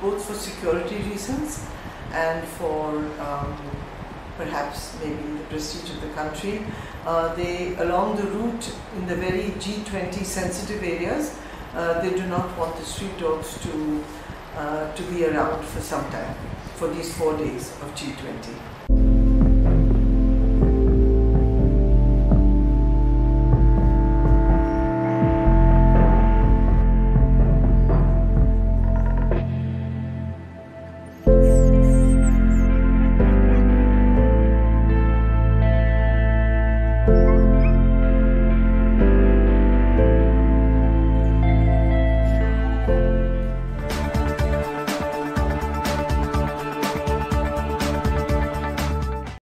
both for security reasons and for perhaps maybe the prestige of the country. Along the route in the very G20 sensitive areas, they do not want the street dogs to be around for some time, for these 4 days of G20.